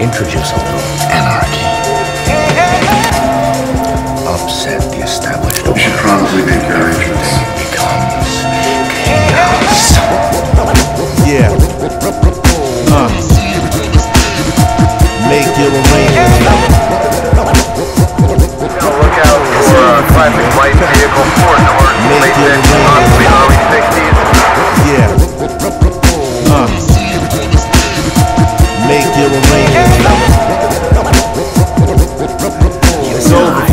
Introduce a little anarchy. Upset the established order. You should probably make your entrance. Becomes chaos. Yeah. Make your arrangements. Look out for a classic white vehicle, Ford North, late 50s, possibly early 60s. Yeah. Make your arrangements. It's over.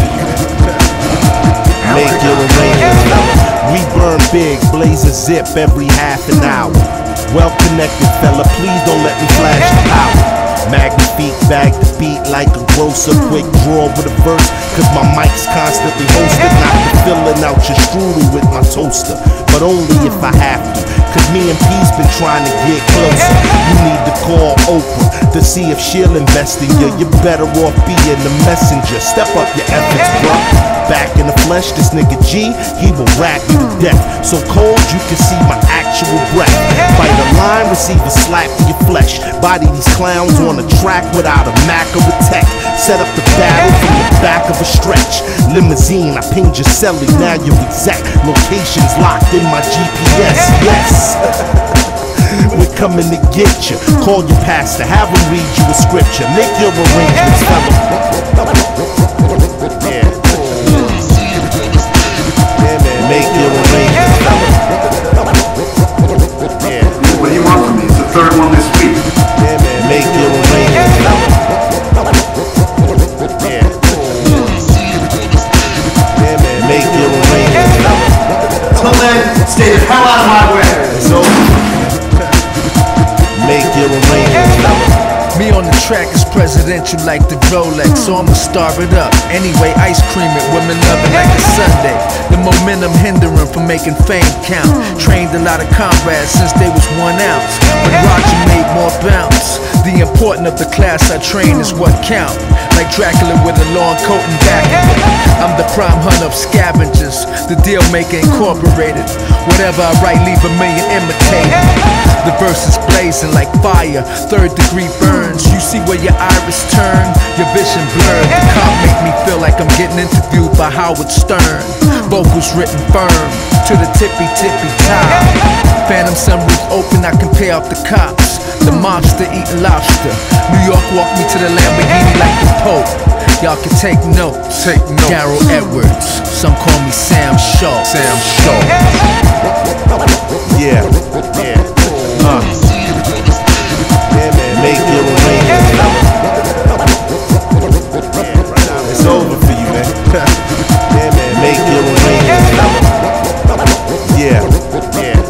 Make your arrangements. We burn big, blaze a zip every half an hour. Well connected fella, please don't let me flash the power. Magnifique, bag the beat like a grocer. Quick draw with a verse, cause my mic's constantly hosted. Not to filling out your strudel with my toaster, but only if I have to, cause me and P's been trying to get closer. You need to call Oprah to see if she'll invest in you. You're better off being the messenger. Step up your efforts, bruh. Back in the flesh, this nigga G, he will rap you to death. So cold you can see my actual breath. Bite a line, receive a slap to your flesh. Body these clowns on a track without a Mac or a tech. Set up the battle from the back of a stretch. Limousine, I pinged your celly, now your exact location's locked in my GPS. Yes. We're coming to get you. Call your pastor, have him read you a scripture. Make your arrangements, fella. Yeah. Yeah, man. Make your arrangements, fella. Yeah. What do you want from me? It's the third one this week. Yeah, man. Make your arrangements, fella. Yeah. Yeah, man. Make your arrangements, fella. Till then, stay the hell out of my way. It's over. Make your arrangements, fella. Me on the track is presidential like the Rolex, so I'ma star it up. Anyway, ice cream it, women love it like a Sunday. The momentum hindering from making fame count. Trained a lot of comrades since they was 1 ounce, but Roger made more bounce. The importance of the class I train is what count. Like Dracula with a long coat and back. I'm the prime hunter of scavengers, the deal maker incorporated. Whatever I write, leave a million imitating. The verse is blazing like fire, third degree burns. You see where your iris turn, your vision blurred. The cop make me feel like I'm getting interviewed by Howard Stern. Vocals written firm, to the tippy top. Phantom sunroof open, I can pay off the cops. The mobster eating lobster. New York walk me to the Lamborghini like the Pope. Y'all can take notes. Darryl Edwards, some call me Sam Shaw. Yeah. Yeah. Yeah, man. Make your arrangements, fella. Yeah. It's over for you, man. Yeah, man. Make your arrangements, fella. Yeah. Yeah.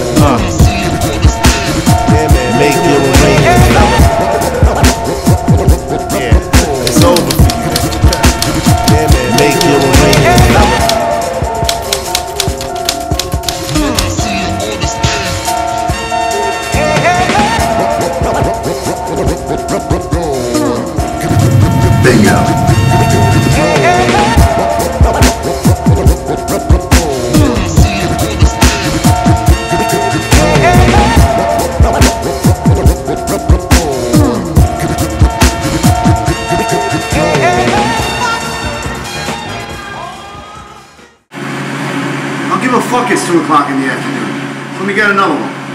Yeah, man. Make your arrangements, fella. Yeah. It's over for you, man. Yeah, man. Make your arrangements, fella. Bingo. I'll give a fuck it's 2 o'clock in the afternoon. Let me get another one.